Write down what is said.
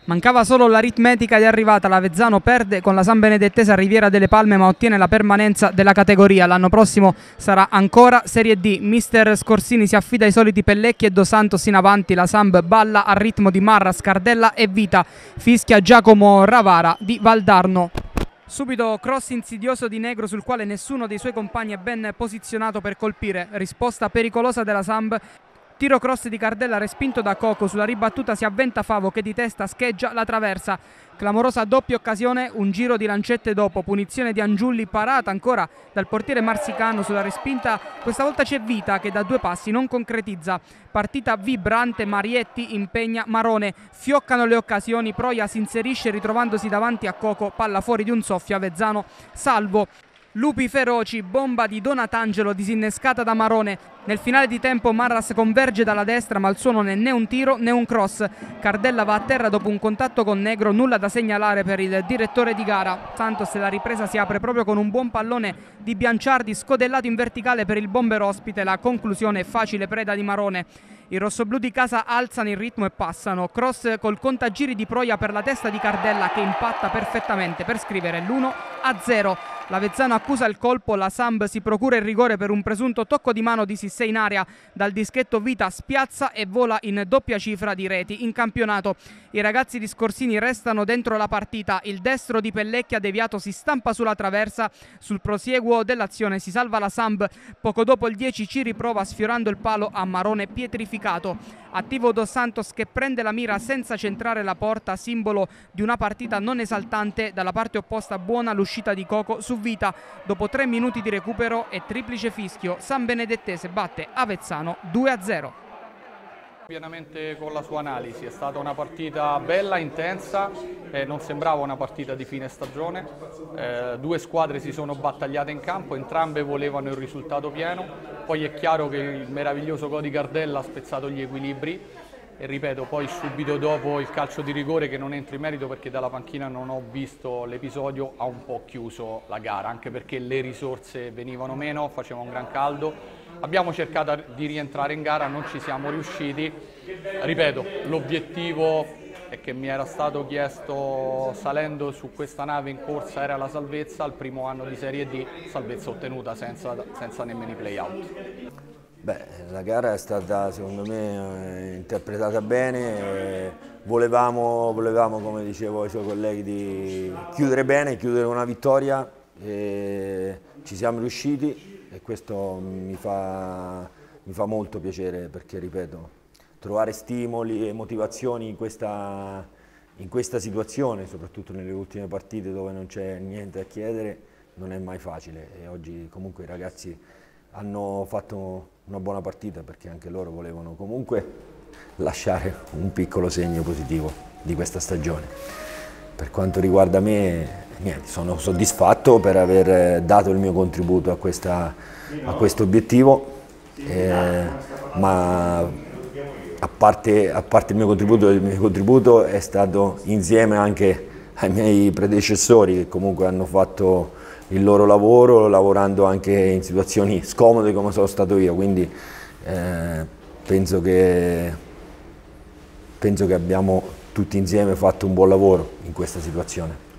Mancava solo l'aritmetica di arrivata, l'Avezzano perde con la San Benedettese a Riviera delle Palme ma ottiene la permanenza della categoria. L'anno prossimo sarà ancora Serie D. Mister Scorsini si affida ai soliti Pellecchi e Dos Santos in avanti, la Samb balla al ritmo di Marras, Cardella e Vita, fischia Giacomo Ravara di Valdarno. Subito cross insidioso di Negro sul quale nessuno dei suoi compagni è ben posizionato per colpire, risposta pericolosa della Samb. Tiro cross di Cardella respinto da Coco, sulla ribattuta si avventa Favo che di testa scheggia la traversa. Clamorosa doppia occasione, un giro di lancette dopo, punizione di Angiulli parata ancora dal portiere Marsicano sulla respinta. Questa volta c'è Vita che da due passi non concretizza. Partita vibrante, Marietti impegna Marone, fioccano le occasioni, Proia si inserisce ritrovandosi davanti a Coco, palla fuori di un soffio, Avezzano salvo. Lupi feroci, bomba di Donatangelo disinnescata da Marone. Nel finale di tempo Marras converge dalla destra ma il suo non è né un tiro né un cross. Cardella va a terra dopo un contatto con Negro, nulla da segnalare per il direttore di gara. Santos la ripresa si apre proprio con un buon pallone di Bianciardi scodellato in verticale per il bomber ospite, la conclusione è facile preda di Marone. I rossoblù di casa alzano il ritmo e passano. Cross col contagiri di Proia per la testa di Cardella che impatta perfettamente per scrivere l'1-0. L'Avezzano accusa il colpo, la Samb si procura il rigore per un presunto tocco di mano di Sissé in area. Dal dischetto Vita spiazza e vola in doppia cifra di reti in campionato. I ragazzi di Scorsini restano dentro la partita. Il destro di Pellecchia deviato si stampa sulla traversa. Sul prosieguo dell'azione si salva la Samb. Poco dopo il 10 ci riprova sfiorando il palo a Marone pietrificato. Attivo Dos Santos che prende la mira senza centrare la porta, simbolo di una partita non esaltante. Dalla parte opposta buona l'uscita di Coco su Vita. Dopo 3 minuti di recupero e triplice fischio, San Benedettese batte Avezzano 2-0. Pienamente con la sua analisi, è stata una partita bella, intensa, non sembrava una partita di fine stagione, due squadre si sono battagliate in campo, entrambe volevano il risultato pieno, poi è chiaro che il meraviglioso gol di Cardella ha spezzato gli equilibri e ripeto, poi subito dopo il calcio di rigore, che non entro in merito perché dalla panchina non ho visto l'episodio, ha un po' chiuso la gara, anche perché le risorse venivano meno, faceva un gran caldo. Abbiamo cercato di rientrare in gara, non ci siamo riusciti. Ripeto, l'obiettivo è che mi era stato chiesto salendo su questa nave in corsa era la salvezza, al primo anno di Serie D, salvezza ottenuta senza nemmeno i play-out. Beh, la gara è stata secondo me interpretata bene, volevamo come dicevo ai suoi colleghi, di chiudere bene, chiudere una vittoria, e ci siamo riusciti e questo mi fa molto piacere perché, ripeto, trovare stimoli e motivazioni in questa situazione, soprattutto nelle ultime partite dove non c'è niente a chiedere, non è mai facile e oggi comunque i ragazzi hanno fatto una buona partita perché anche loro volevano comunque lasciare un piccolo segno positivo di questa stagione. Per quanto riguarda me, niente, sono soddisfatto per aver dato il mio contributo a questo obiettivo, ma a parte il mio contributo è stato insieme anche ai miei predecessori che comunque hanno fatto il loro lavoro, lavorando anche in situazioni scomode come sono stato io, quindi penso che abbiamo tutti insieme fatto un buon lavoro in questa situazione.